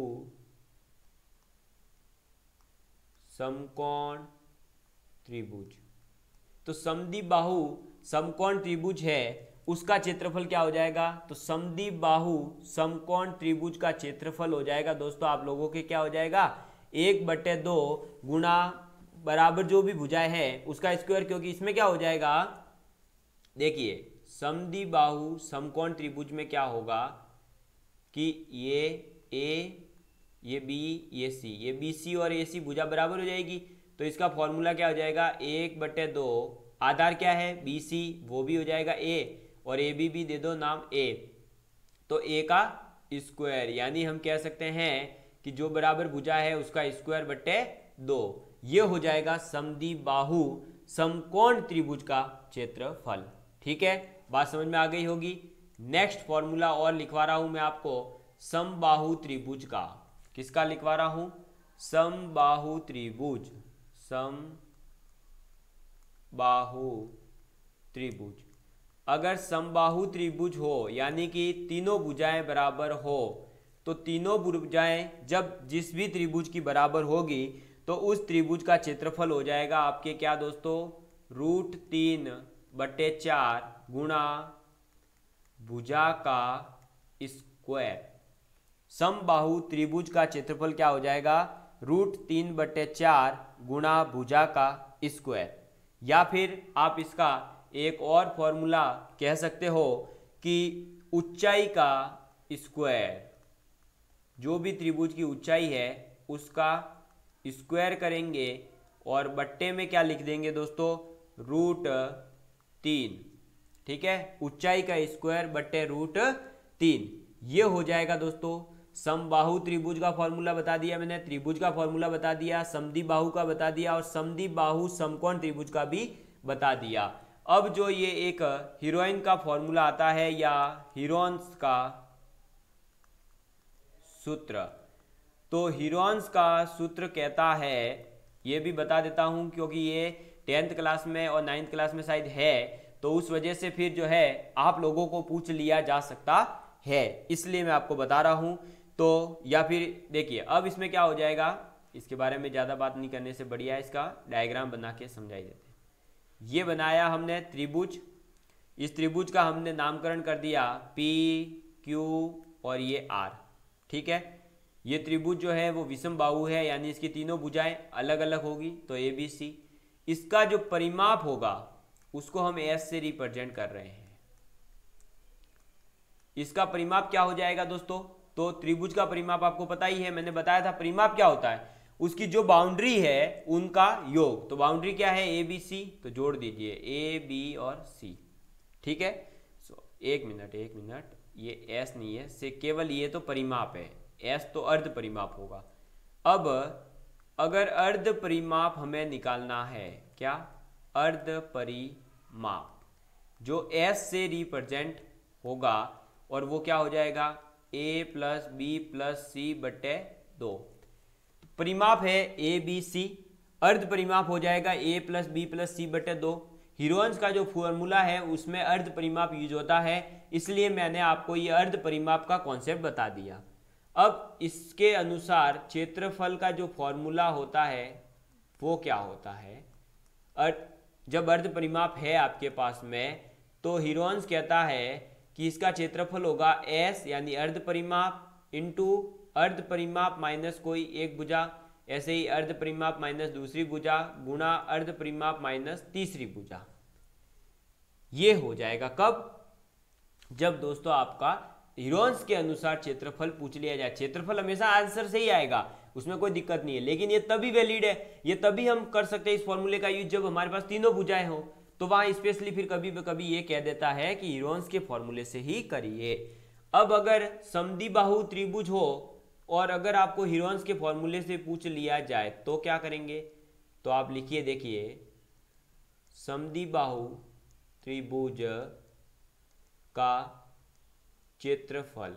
समकोण त्रिभुज, तो समद्विबाहु समकोण त्रिभुज है उसका क्षेत्रफल क्या हो जाएगा, तो समद्वि बाहु समकोण त्रिभुज का क्षेत्रफल हो जाएगा दोस्तों आप लोगों के क्या हो जाएगा, एक बटे दो गुणा बराबर जो भी भुजाएं है उसका स्क्वायर, क्योंकि इसमें क्या हो जाएगा, देखिए समद्वि बाहु समकोण त्रिभुज में क्या होगा कि ये ए, ये बी, ये सी, ये बी सी और ए सी भुजा बराबर हो जाएगी। तो इसका फॉर्मूला क्या हो जाएगा, एक बटे दो, आधार क्या है बी सी, वो भी हो जाएगा ए, और ए बी भी दे दो नाम ए, तो ए का स्क्वायर, यानी हम कह सकते हैं कि जो बराबर भुजा है उसका स्क्वायर बटे दो, ये हो जाएगा समद्वि बाहु समकोण त्रिभुज का क्षेत्रफल। ठीक है, बात समझ में आ गई होगी। नेक्स्ट फॉर्मूला और लिखवा रहा हूं मैं आपको समबाहु त्रिभुज का। किसका लिखवा रहा हूं, समबाहु त्रिभुज, समबाहु त्रिभुज। अगर समबाहु त्रिभुज हो यानी कि तीनों भुजाएं बराबर हो, तो तीनों भुजाएं जब जिस भी त्रिभुज की बराबर होगी तो उस त्रिभुज का क्षेत्रफल हो जाएगा आपके क्या दोस्तों, रूट तीन बटे चार गुणा भुजा का स्क्वायर। समबाहु त्रिभुज का क्षेत्रफल क्या हो जाएगा, रूट तीन बटे चार गुणा भुजा का स्क्वायर। या फिर आप इसका एक और फॉर्मूला कह सकते हो कि ऊंचाई का स्क्वायर, जो भी त्रिभुज की ऊंचाई है उसका स्क्वायर करेंगे और बट्टे में क्या लिख देंगे दोस्तों, रूट तीन। ठीक है, ऊंचाई का स्क्वायर बट्टे रूट तीन, ये हो जाएगा दोस्तों समबाहु त्रिभुज का फॉर्मूला बता दिया मैंने, त्रिभुज का फॉर्मूला बता दिया, समद्वि बाहु का बता दिया और समद्वि बाहु समकोण त्रिभुज का भी बता दिया। अब जो ये एक हीरोइन का फॉर्मूला आता है या हीरोन्स का सूत्र, तो हीरोन्स का सूत्र कहता है, ये भी बता देता हूं क्योंकि ये टेंथ क्लास में और नाइन्थ क्लास में शायद है, तो उस वजह से फिर जो है आप लोगों को पूछ लिया जा सकता है, इसलिए मैं आपको बता रहा हूं। तो या फिर देखिए अब इसमें क्या हो जाएगा, इसके बारे में ज़्यादा बात नहीं करने से बढ़िया है इसका डायग्राम बना के समझाई देते हैं। ये बनाया हमने त्रिभुज, इस त्रिभुज का हमने नामकरण कर दिया पी क्यू और ये आर। ठीक है, ये त्रिभुज जो है वो विषम बाहु है, यानी इसकी तीनों भुजाएं अलग अलग होगी, तो ए बी सी। इसका जो परिमाप होगा उसको हम एस से रिप्रेजेंट कर रहे हैं। इसका परिमाप क्या हो जाएगा दोस्तों, तो त्रिभुज का परिमाप आपको पता ही है, मैंने बताया था परिमाप क्या होता है, उसकी जो बाउंड्री है उनका योग। तो बाउंड्री क्या है, ए बी सी, तो जोड़ दीजिए ए बी और सी। ठीक है, सो एक मिनट एक मिनट ये एस नहीं है, से केवल ये तो परिमाप है, एस तो अर्ध परिमाप होगा। अब अगर अर्ध परिमाप हमें निकालना है, क्या अर्ध परिमाप जो एस से रिप्रेजेंट होगा, और वो क्या हो जाएगा a plus B plus C बटे दो। परिमाप है ए बी सी, अर्ध परिमाप हो जाएगा a plus B plus C बटे दो। हीरोन्स का जो फॉर्मूला है उसमें अर्ध परिमाप यूज होता है, इसलिए मैंने आपको ये अर्ध परिमाप का कॉन्सेप्ट बता दिया। अब इसके अनुसार क्षेत्रफल का जो फॉर्मूला होता है वो क्या होता है, जब अर्ध परिमाप है आपके पास में, तो हीरोन्स कहता है कि इसका क्षेत्रफल होगा S यानी अर्ध परिमाप इंटू अर्ध परिमाप माइनस कोई एक भुजा, ऐसे ही अर्ध परिमाप माइनस दूसरी भुजा गुणा अर्ध परिमाप माइनस तीसरी भुजा। ये हो जाएगा कब, जब दोस्तों आपका हीरोन्स के अनुसार क्षेत्रफल पूछ लिया जाए। क्षेत्रफल हमेशा आंसर से ही आएगा, उसमें कोई दिक्कत नहीं है, लेकिन ये तभी वैलिड है, ये तभी हम कर सकते हैं इस फॉर्मूले का यूज जब हमारे पास तीनों भुजाएं हो। तो वहां स्पेशली फिर कभी कभी ये कह देता है कि हीरोन्स के फॉर्मूले से ही करिए। अब अगर समद्वि बाहु त्रिभुज हो और अगर आपको हीरोन्स के फॉर्मूले से पूछ लिया जाए तो क्या करेंगे, तो आप लिखिए, देखिए समद्वि बाहु त्रिभुज का क्षेत्रफल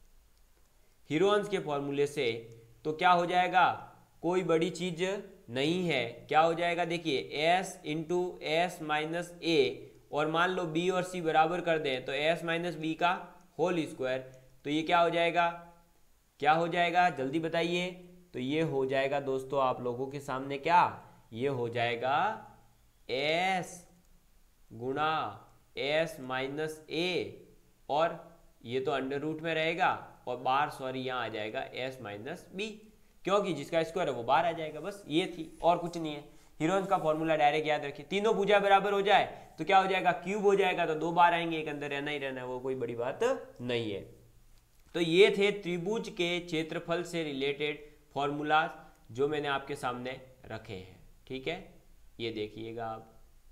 हीरोन्स के फॉर्मूले से, तो क्या हो जाएगा, कोई बड़ी चीज नहीं है, क्या हो जाएगा, देखिए s into S minus A, और मान लो b और c बराबर कर दें तो s माइनस बी का होल स्क्वायर, तो ये क्या हो जाएगा, क्या हो जाएगा जल्दी बताइए। तो ये हो जाएगा दोस्तों आप लोगों के सामने, क्या ये हो जाएगा s गुणा एस माइनस ए, और ये तो अंडर रूट में रहेगा, और बार सॉरी यहाँ आ जाएगा एस माइनस बी, क्योंकि जिसका स्क्वायर है वो बाहर आ जाएगा। बस ये थी और कुछ नहीं है। हीरोन्स का फॉर्मूला डायरेक्ट याद रखिए, तीनों भुजा बराबर हो जाए तो क्या हो जाएगा, क्यूब हो जाएगा, तो दो बार आएंगे, एक अंदर रहना ही रहना है, वो कोई बड़ी बात नहीं है। तो ये थे त्रिभुज के क्षेत्रफल से रिलेटेड फॉर्मूलाज जो मैंने आपके सामने रखे हैं। ठीक है, ये देखिएगा आप।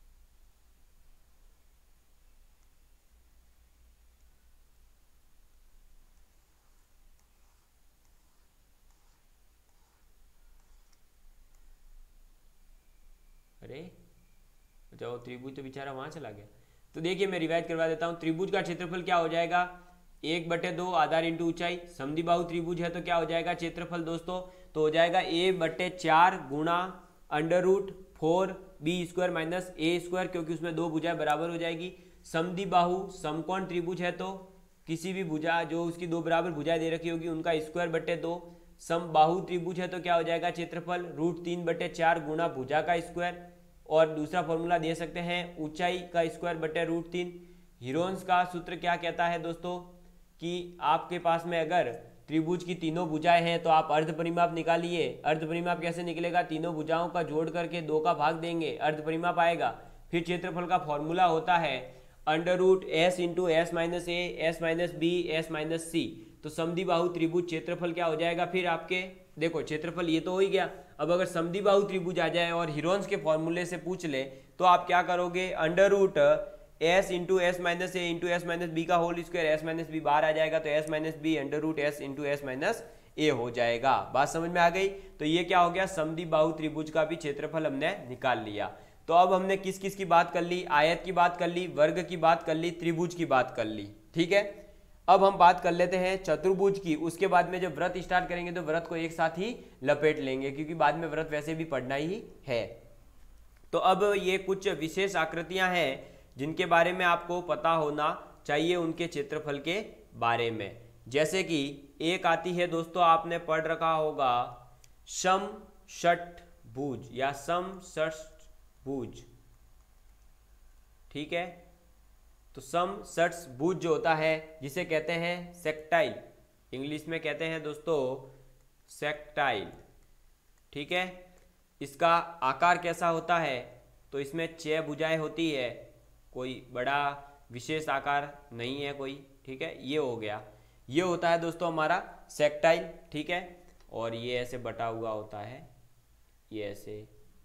अरे जाओ, त्रिभुज तो बेचारा वहां चला गया। तो देखिए मैं रिवाइज करवा देता हूँ। त्रिभुज का क्षेत्रफल क्या हो जाएगा, एक बटे दो आधार इंटू ऊंचाई। समद्विबाहु त्रिभुज है तो क्या हो जाएगा क्षेत्रफल दोस्तों, तो हो जाएगा ए बटे चार गुणा under root four B square minus A square, क्योंकि उसमें दो भुजाएं बराबर हो जाएगी। समद्विबाहु समकोण त्रिभुज है तो किसी भी भुजा जो उसकी दो बराबर भुजाएं दे रखी होगी उनका स्क्वायर बटे दो। समबाहु त्रिभुज है तो क्या हो जाएगा क्षेत्रफल रूट तीन बटे चार गुणा भुजा का स्क्वायर, और दूसरा फॉर्मूला दे सकते हैं ऊंचाई का स्क्वायर बटे रूट तीन। हीरोन्स का सूत्र क्या कहता है दोस्तों कि आपके पास में अगर त्रिभुज की तीनों भुजाएं हैं तो आप अर्ध परिमाप निकालिए। अर्ध परिमाप कैसे निकलेगा, तीनों भुजाओं का जोड़ करके दो का भाग देंगे, अर्ध परिमाप आएगा। फिर क्षेत्रफल का फॉर्मूला होता है under root S into S minus A, S minus B, S minus C. तो समद्विबाहु त्रिभुज क्षेत्रफल क्या हो जाएगा, फिर आपके देखो क्षेत्रफल ये तो हो ही गया। अब अगर समद्विबाहु त्रिभुज आ जाए और हीरोन्स के फॉर्मूले से पूछ ले तो आप क्या करोगे, under root S into S minus A into S minus B का whole square, S minus B बाहर आ जाएगा तो S minus B under root S into S minus A हो जाएगा। बात समझ में आ गई। तो ये क्या हो गया, समद्विबाहु त्रिभुज का भी क्षेत्रफल हमने निकाल लिया। तो अब हमने किस किस की बात कर ली, आयत की बात कर ली, वर्ग की बात कर ली, त्रिभुज की बात कर ली। ठीक है, अब हम बात कर लेते हैं चतुर्भुज की। उसके बाद में जब व्रत स्टार्ट करेंगे तो व्रत को एक साथ ही लपेट लेंगे, क्योंकि बाद में व्रत वैसे भी पढ़ना ही है। तो अब ये कुछ विशेष आकृतियां हैं जिनके बारे में आपको पता होना चाहिए, उनके क्षेत्रफल के बारे में। जैसे कि एक आती है दोस्तों, आपने पढ़ रखा होगा समषट्भुज या समषट्भुज। ठीक है, तो समषट्भुज जो होता है जिसे कहते हैं सेक्टाइल, इंग्लिश में कहते हैं दोस्तों सेक्टाइल। ठीक है, इसका आकार कैसा होता है, तो इसमें छह भुजाएं होती है, कोई बड़ा विशेष आकार नहीं है कोई। ठीक है, ये हो गया, ये होता है दोस्तों हमारा सेक्टाइल। ठीक है, और ये ऐसे बटा हुआ होता है, ये ऐसे,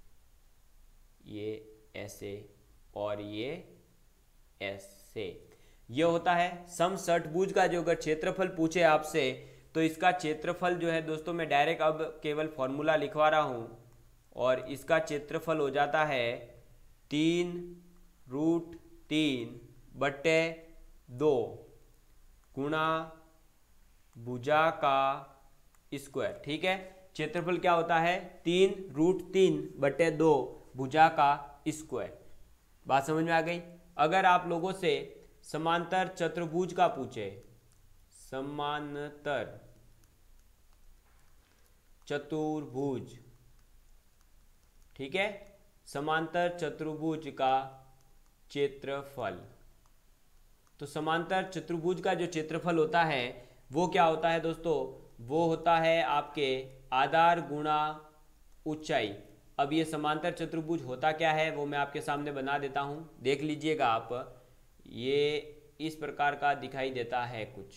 ये ऐसे, और ये ऐसे। ये होता है समषट्भुज का। जो अगर क्षेत्रफल पूछे आपसे तो इसका क्षेत्रफल जो है दोस्तों, मैं डायरेक्ट अब केवल फॉर्मूला लिखवा रहा हूं, और इसका क्षेत्रफल हो जाता है तीन रूट तीन बटे दो गुणा भुजा का स्क्वायर। ठीक है, क्षेत्रफल क्या होता है, तीन रूट तीन बटे दो भुजा का स्क्वायर। बात समझ में आ गई। अगर आप लोगों से समांतर चतुर्भुज का पूछे, समांतर चतुर्भुज, ठीक है, समांतर चतुर्भुज का क्षेत्रफल, तो समांतर चतुर्भुज का जो क्षेत्रफल होता है वो क्या होता है दोस्तों, वो होता है आपके आधार गुणा ऊंचाई। अब ये समांतर चतुर्भुज होता क्या है वो मैं आपके सामने बना देता हूं, देख लीजिएगा आप। ये इस प्रकार का दिखाई देता है कुछ।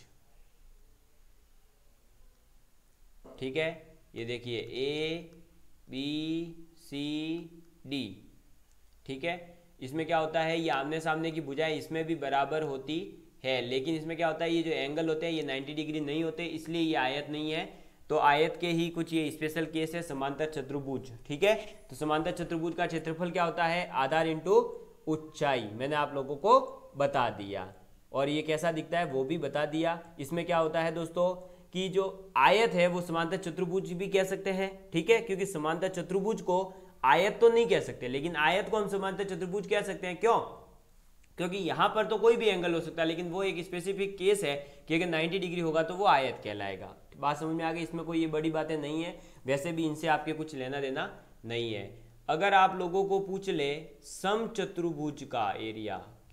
ठीक है, ये देखिए ए बी सी डी। ठीक है, इसमें क्या होता है, ये आमने सामने की भुजाएं इसमें भी बराबर होती है, लेकिन इसमें क्या होता है, ये जो एंगल होते हैं ये नब्बे डिग्री नहीं होते, इसलिए ये आयत नहीं है। तो आयत के ही कुछ ये स्पेशल केस है समांतर चतुर्भुज। ठीक है, तो समांतर चतुर्भुज का क्षेत्रफल क्या होता है, आधार इंटू ऊंचाई, मैंने आप लोगों को बता दिया। और ये कैसा दिखता है वो भी बता दिया। इसमें क्या होता है दोस्तों कि जो आयत है वो समांतर चतुर्भुज भी कह सकते हैं। ठीक है, क्योंकि समांतर चतुर्भुज को आयत तो नहीं कह सकते, लेकिन आयत को हम समांतर चतुर्भुज कह सकते हैं। क्यों? क्योंकि यहां पर तो कोई भी एंगल हो सकता है, लेकिन वो एक स्पेसिफिक केस है कि अगर नब्बे डिग्री होगा तो वो आयत कहलाएगा। बात समझ में आ गई। इसमें कोई ये बड़ी बातें नहीं है, वैसे भी इनसे आपके कुछ लेना देना नहीं है। अगर आप लोगों को पूछ ले समचतुर्भुज का एरिया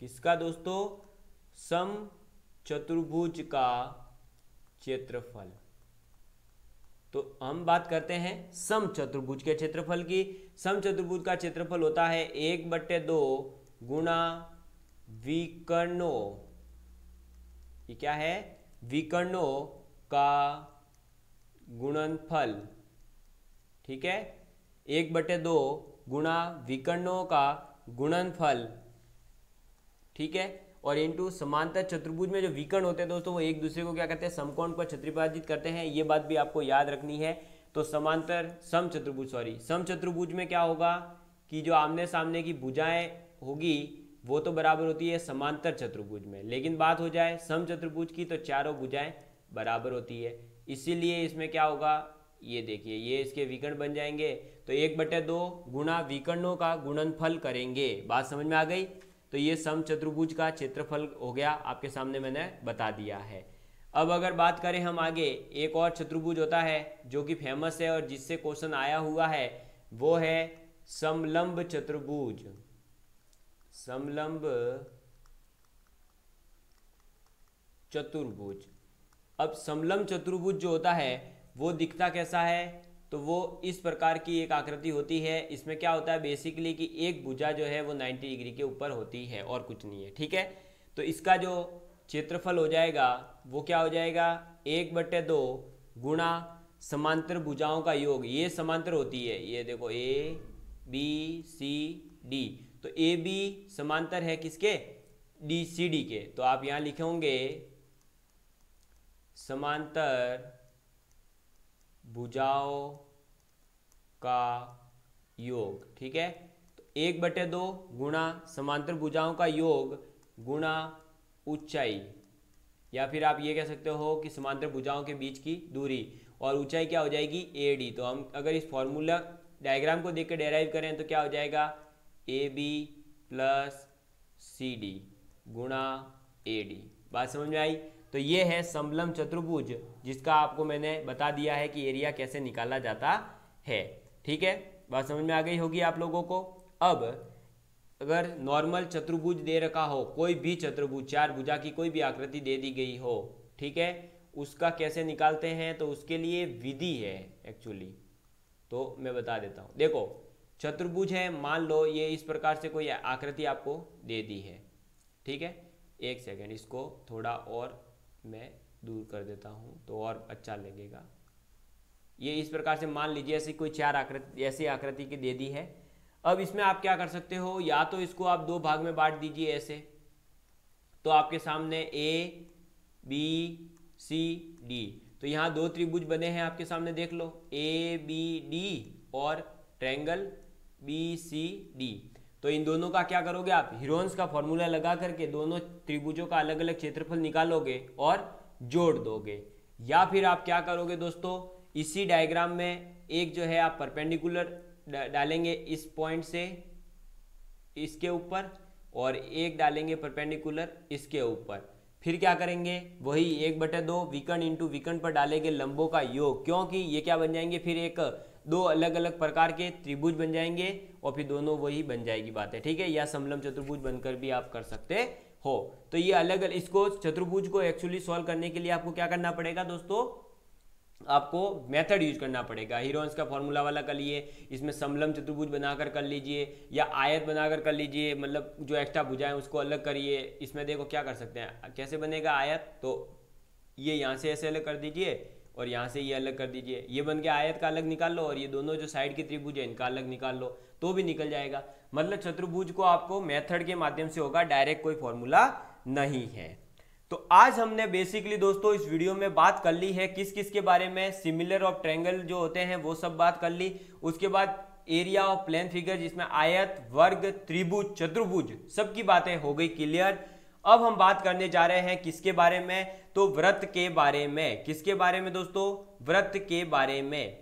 किसका दोस्तों? समचतुर्भुज का क्षेत्रफल। तो हम बात करते हैं समचतुर्भुज के क्षेत्रफल की। समचतुर्भुज का क्षेत्रफल होता है एक बट्टे दो गुणा विकर्णों, ये क्या है? विकर्णों का गुणनफल। ठीक है, एक बटे दो गुणा विकर्णों का गुणनफल। ठीक है, और इंटू समांतर चतुर्भुज में जो विकर्ण होते हैं दोस्तों वो एक दूसरे को क्या करते हैं? समकोण पर क्षत्रिभाजित करते हैं। ये बात भी आपको याद रखनी है। तो समांतर समचतुर्भुज सॉरी समचतुर्भुज में क्या होगा कि जो आमने सामने की भुजाएं होगी वो तो बराबर होती है समांतर चतुर्भुज में, लेकिन बात हो जाए समचतुर्भुज की तो चारों भुजाएं बराबर होती है। इसीलिए इसमें क्या होगा, ये देखिए ये इसके विकर्ण बन जाएंगे। तो एक बटे दो गुणा विकर्णों का गुणनफल करेंगे। बात समझ में आ गई? तो ये समचतुर्भुज का क्षेत्रफल हो गया, आपके सामने मैंने बता दिया है। अब अगर बात करें हम आगे, एक और चतुर्भुज होता है जो कि फेमस है और जिससे क्वेश्चन आया हुआ है, वो है समलंब चतुर्भुज। समलंब चतुर्भुज। अब समलंब चतुर्भुज जो होता है वो दिखता कैसा है? तो वो इस प्रकार की एक आकृति होती है। इसमें क्या होता है बेसिकली कि एक भुजा जो है वो नब्बे डिग्री के ऊपर होती है और कुछ नहीं है। ठीक है, तो इसका जो क्षेत्रफल हो जाएगा वो क्या हो जाएगा? एक बट्टे दो गुणा समांतर भुजाओं का योग। ये समांतर होती है, ये देखो ए बी सी डी। तो ए बी समांतर है किसके? डी सी डी के। तो आप यहाँ लिखे होंगे समांतर भुजाओं का योग। ठीक है, तो एक बटे दो गुणा समांतर भुजाओं का योग गुणा ऊंचाई, या फिर आप ये कह सकते हो कि समांतर भुजाओं के बीच की दूरी, और ऊंचाई क्या हो जाएगी? A D. तो हम अगर इस फॉर्मूला डायग्राम को देख के डेराइव करें तो क्या हो जाएगा? A B plus C D गुणा ए डी। बात समझ में आई? तो ये है समलंब चतुर्भुज, जिसका आपको मैंने बता दिया है कि एरिया कैसे निकाला जाता है। ठीक है, बात समझ में आ गई होगी आप लोगों को। अब अगर नॉर्मल चतुर्भुज दे रखा हो, कोई भी चतुर्भुज, चार भुजा की कोई भी आकृति दे दी गई हो, ठीक है, उसका कैसे निकालते हैं? तो उसके लिए विधि है एक्चुअली, तो मैं बता देता हूँ। देखो चतुर्भुज है, मान लो ये इस प्रकार से कोई आकृति आपको दे दी है। ठीक है, एक सेकेंड, इसको थोड़ा और मैं दूर कर देता हूँ तो और अच्छा लगेगा। ये इस प्रकार से मान लीजिए ऐसी कोई चार आकृति, ऐसी आकृति की दे दी है। अब इसमें आप क्या कर सकते हो, या तो इसको आप दो भाग में बांट दीजिए ऐसे, तो आपके सामने ए बी सी डी, तो यहाँ दो त्रिभुज बने हैं आपके सामने, देख लो ए बी डी और ट्रायंगल बी सी डी। तो इन दोनों का क्या करोगे आप? हीरोन्स का फॉर्मूला लगा करके दोनों त्रिभुजों का अलग अलग क्षेत्रफल निकालोगे और जोड़ दोगे। या फिर आप क्या करोगे दोस्तों, इसी डायग्राम में एक जो है आप परपेंडिकुलर डालेंगे इस पॉइंट से इसके ऊपर, और एक डालेंगे परपेंडिकुलर इसके ऊपर। फिर क्या करेंगे, वही एक बटे दो विकर्ण इंटू विकर्ण पर डालेंगे लंबों का योग, क्योंकि ये क्या बन जाएंगे, फिर एक दो अलग अलग प्रकार के त्रिभुज बन जाएंगे और फिर दोनों वही बन जाएगी बात है। ठीक है, या समलंब चतुर्भुज बनकर भी आप कर सकते हो। तो ये अलग अलग, इसको चतुर्भुज को एक्चुअली सॉल्व करने के लिए आपको क्या करना पड़ेगा दोस्तों, आपको मेथड यूज करना पड़ेगा। हीरोन्स का फॉर्मूला वाला कर लिए, इसमें समलंब चतुर्भुज बनाकर कर लीजिए, या आयत बनाकर कर लीजिए, मतलब जो एक्स्ट्रा भुजाएं उसको अलग करिए। इसमें देखो क्या कर सकते हैं, कैसे बनेगा आयत, तो ये यहाँ से ऐसे अलग कर दीजिए और यहाँ से ये अलग कर दीजिए, ये बन के आयत का अलग निकाल लो, और ये दोनों जो साइड की त्रिभुज है इनका अलग निकाल लो, तो भी निकल जाएगा। मतलब चतुर्भुज को आपको मेथड के माध्यम से होगा, डायरेक्ट कोई फॉर्मूला नहीं है। तो आज हमने बेसिकली दोस्तों इस वीडियो में बात कर ली है किस किस के बारे में, सिमिलर ऑफ ट्रायंगल जो होते हैं वो सब बात कर ली। उसके बाद एरिया ऑफ प्लेन फिगर, जिसमें आयत, वर्ग, त्रिभुज, चतुर्भुज, सबकी बातें हो गई क्लियर। अब हम बात करने जा रहे हैं किसके बारे में, तो वृत्त के बारे में। किसके बारे में दोस्तों, वृत्त के बारे में।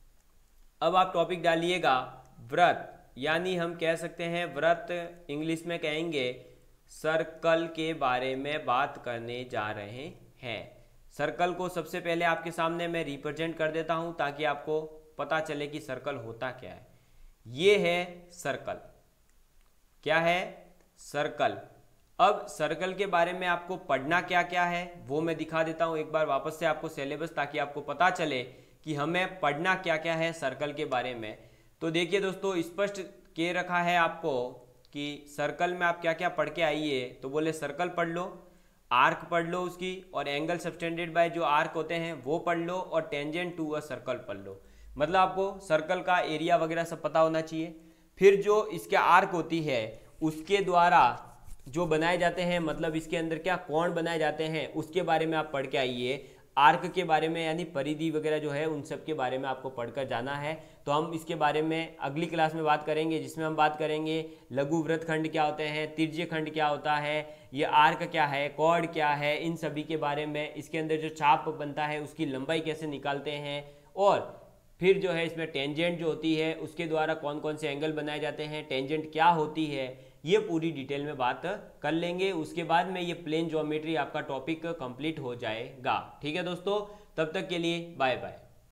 अब आप टॉपिक डालिएगा वृत्त, यानी हम कह सकते हैं वृत्त, इंग्लिश में कहेंगे सर्कल के बारे में बात करने जा रहे हैं। सर्कल को सबसे पहले आपके सामने मैं रिप्रेजेंट कर देता हूं ताकि आपको पता चले कि सर्कल होता क्या है। ये है सर्कल, क्या है सर्कल। अब सर्कल के बारे में आपको पढ़ना क्या क्या है वो मैं दिखा देता हूं एक बार वापस से आपको सिलेबस, ताकि आपको पता चले कि हमें पढ़ना क्या क्या है सर्कल के बारे में। तो देखिए दोस्तों, स्पष्ट के रखा है आपको कि सर्कल में आप क्या क्या पढ़ के आइए। तो बोले सर्कल पढ़ लो, आर्क पढ़ लो उसकी, और एंगल सबटेंडेड बाय जो आर्क होते हैं वो पढ़ लो, और टेंजेंट टू अ सर्कल पढ़ लो। मतलब आपको सर्कल का एरिया वगैरह सब पता होना चाहिए। फिर जो इसके आर्क होती है उसके द्वारा जो बनाए जाते हैं, मतलब इसके अंदर क्या कोण बनाए जाते हैं, उसके बारे में आप पढ़ के आइए। आर्क के बारे में यानी परिधि वगैरह जो है उन सब के बारे में आपको पढ़कर जाना है। तो हम इसके बारे में अगली क्लास में बात करेंगे, जिसमें हम बात करेंगे लघु वृत्तखंड क्या होते हैं, तिर्यक खंड क्या होता है, ये आर्क क्या है, कॉर्ड क्या है, इन सभी के बारे में। इसके अंदर जो चाप बनता है उसकी लंबाई कैसे निकालते हैं, और फिर जो है इसमें टेंजेंट जो होती है उसके द्वारा कौन कौन से एंगल बनाए जाते हैं, टेंजेंट क्या होती है, ये पूरी डिटेल में बात कर लेंगे। उसके बाद में ये प्लेन ज्योमेट्री आपका टॉपिक कंप्लीट हो जाएगा। ठीक है दोस्तों, तब तक के लिए बाय बाय।